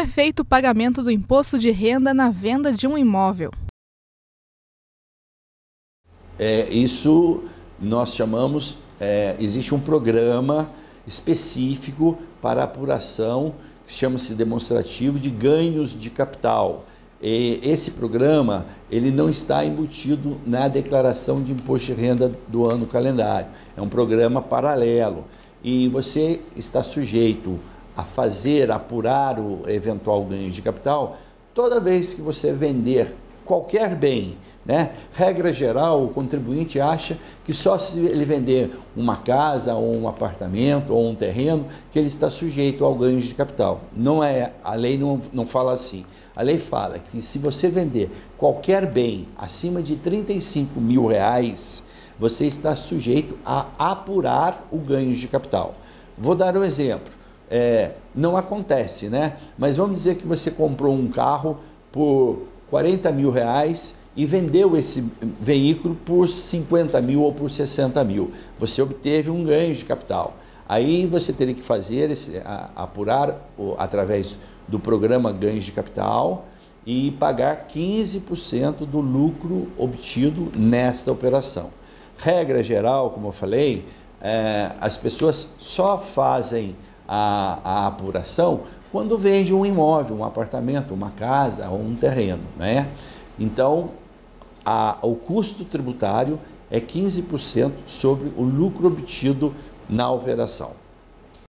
é feito o pagamento do imposto de renda na venda de um imóvel? Isso nós chamamos, existe um programa específico para apuração, que chama-se demonstrativo de ganhos de capital. E esse programa, ele não está embutido na declaração de imposto de renda do ano calendário. É um programa paralelo e você está sujeito a apurar o eventual ganho de capital toda vez que você vender qualquer bem, né? Regra geral, o contribuinte acha que só se ele vender uma casa ou um apartamento ou um terreno que ele está sujeito ao ganho de capital. Não é, a lei não fala assim. A lei fala que se você vender qualquer bem acima de R$35 mil, você está sujeito a apurar o ganho de capital. Vou dar um exemplo. Não acontece, né? Mas vamos dizer que você comprou um carro por R$40 mil e vendeu esse veículo por 50 mil ou por 60 mil. Você obteve um ganho de capital. Aí você teria que fazer apurar através do programa Ganhos de Capital e pagar 15% do lucro obtido nesta operação. Regra geral, como eu falei, as pessoas só fazem a apuração quando vende um imóvel, um apartamento, uma casa ou um terreno, né? Então, o custo tributário é 15% sobre o lucro obtido na operação.